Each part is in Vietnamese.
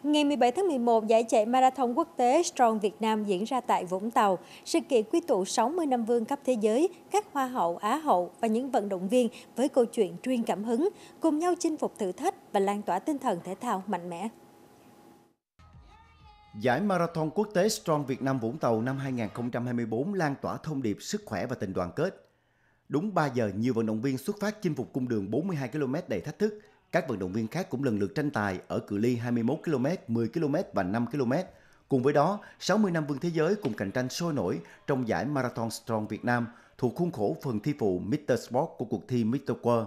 Ngày 17 tháng 11, giải chạy Marathon quốc tế Strong Việt Nam diễn ra tại Vũng Tàu. Sự kiện quy tụ 60 năm vương cấp thế giới, các Hoa hậu, Á hậu và những vận động viên với câu chuyện truyền cảm hứng, cùng nhau chinh phục thử thách và lan tỏa tinh thần thể thao mạnh mẽ. Giải Marathon quốc tế Strong Việt Nam Vũng Tàu năm 2024 lan tỏa thông điệp sức khỏe và tình đoàn kết. Đúng 3 giờ, nhiều vận động viên xuất phát chinh phục cung đường 42 km đầy thách thức. Các vận động viên khác cũng lần lượt tranh tài ở cự ly 21 km, 10 km và 5 km. Cùng với đó, 60 năm vương thế giới cùng cạnh tranh sôi nổi trong giải Marathon Strong Việt Nam thuộc khuôn khổ phần thi phụ Mr. Sport của cuộc thi Mr. World.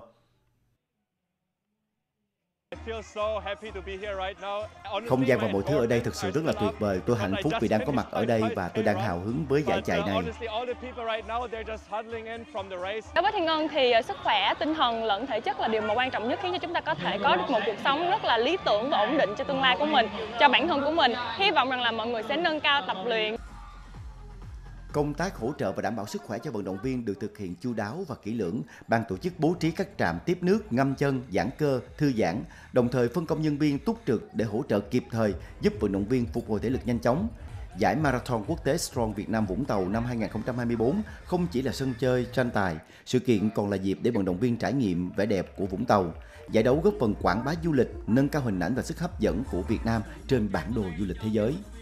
Không gian và mọi thứ ở đây thực sự rất là tuyệt vời. Tôi hạnh phúc vì đang có mặt ở đây và tôi đang hào hứng với giải chạy này. Đối với Thiên Ngân thì sức khỏe, tinh thần lẫn thể chất là điều mà quan trọng nhất khiến cho chúng ta có thể có được một cuộc sống rất là lý tưởng và ổn định cho tương lai của mình, cho bản thân của mình. Hy vọng rằng là mọi người sẽ nâng cao tập luyện. Công tác hỗ trợ và đảm bảo sức khỏe cho vận động viên được thực hiện chu đáo và kỹ lưỡng. Ban tổ chức bố trí các trạm tiếp nước, ngâm chân, giãn cơ, thư giãn, đồng thời phân công nhân viên túc trực để hỗ trợ kịp thời, giúp vận động viên phục hồi thể lực nhanh chóng. Giải Marathon quốc tế Strong Việt Nam Vũng Tàu năm 2024 không chỉ là sân chơi, tranh tài, sự kiện còn là dịp để vận động viên trải nghiệm vẻ đẹp của Vũng Tàu. Giải đấu góp phần quảng bá du lịch, nâng cao hình ảnh và sức hấp dẫn của Việt Nam trên bản đồ du lịch thế giới.